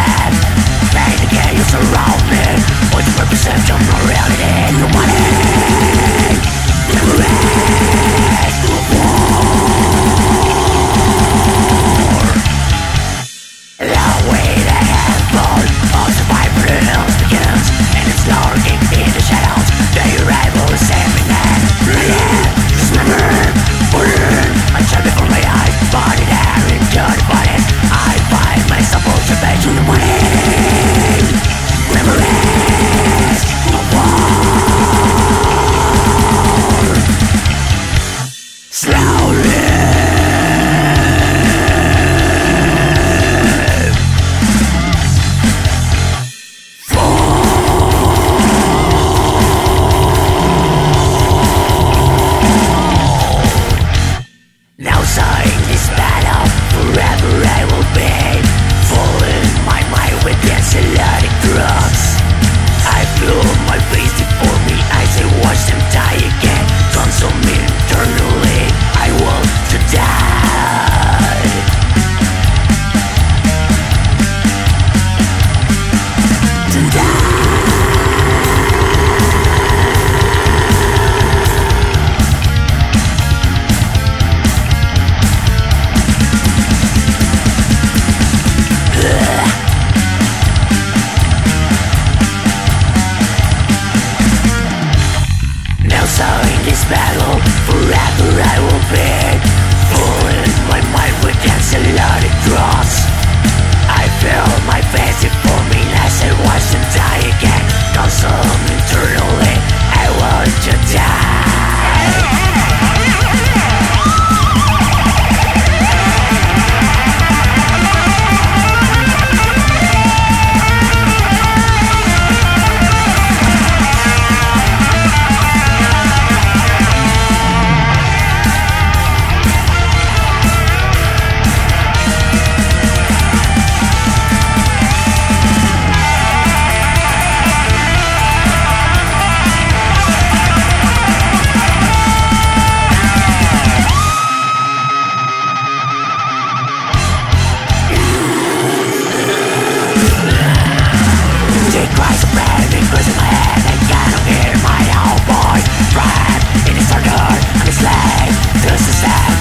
land. Pain again, you surround me with the perception of reality. You want it, never end. War. The way the handful of survivors begins, and it's lurking in the shadows. The arrival is imminent. Dismember, burn, I shall before my eyes, body there in your body. I find myself ultimate in the morning. Never rest, a war. Slowly. Now sighing this battle, forever I will be falling my mind with anxiolytic drugs. I feel my face before me as I watch them die again. Consume me internally, I want to die. To die. Now so in this battle, forever I will be falling my mind with anxiolytic drugs. I feel my face before me as I watch them die again. Consumed internally, I want to die. Cries of pain because in my head I cannot hear my own voice. Trapped in this dark, I'm a slave to society.